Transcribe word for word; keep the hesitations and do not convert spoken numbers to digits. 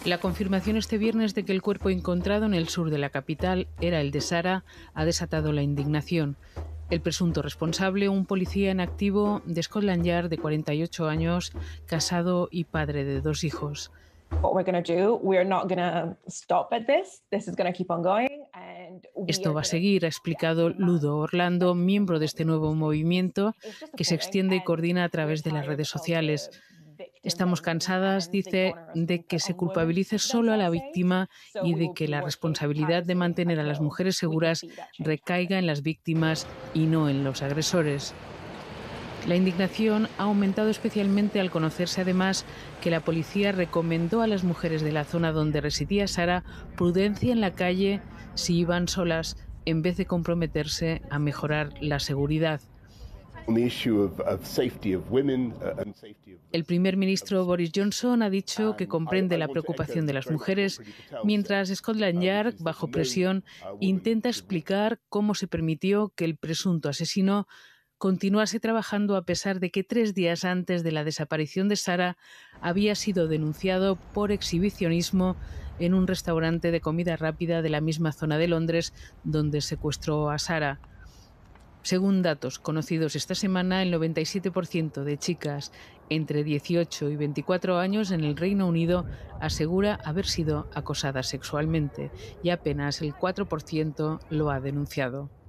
La confirmación este viernes de que el cuerpo encontrado en el sur de la capital era el de Sara ha desatado la indignación. El presunto responsable, un policía en activo de Scotland Yard de cuarenta y ocho años, casado y padre de dos hijos. Esto va a seguir, ha explicado Ludo Orlando, miembro de este nuevo movimiento que se extiende y coordina a través de las redes sociales. Estamos cansadas, dice, de que se culpabilice solo a la víctima y de que la responsabilidad de mantener a las mujeres seguras recaiga en las víctimas y no en los agresores. La indignación ha aumentado especialmente al conocerse además que la policía recomendó a las mujeres de la zona donde residía Sara prudencia en la calle si iban solas, en vez de comprometerse a mejorar la seguridad. El primer ministro Boris Johnson ha dicho que comprende la preocupación de las mujeres, mientras Scotland Yard, bajo presión, intenta explicar cómo se permitió que el presunto asesino continuase trabajando a pesar de que tres días antes de la desaparición de Sara había sido denunciado por exhibicionismo en un restaurante de comida rápida de la misma zona de Londres donde secuestró a Sara. Según datos conocidos esta semana, el noventa y siete por ciento de chicas entre dieciocho y veinticuatro años en el Reino Unido asegura haber sido acosada sexualmente y apenas el cuatro por ciento lo ha denunciado.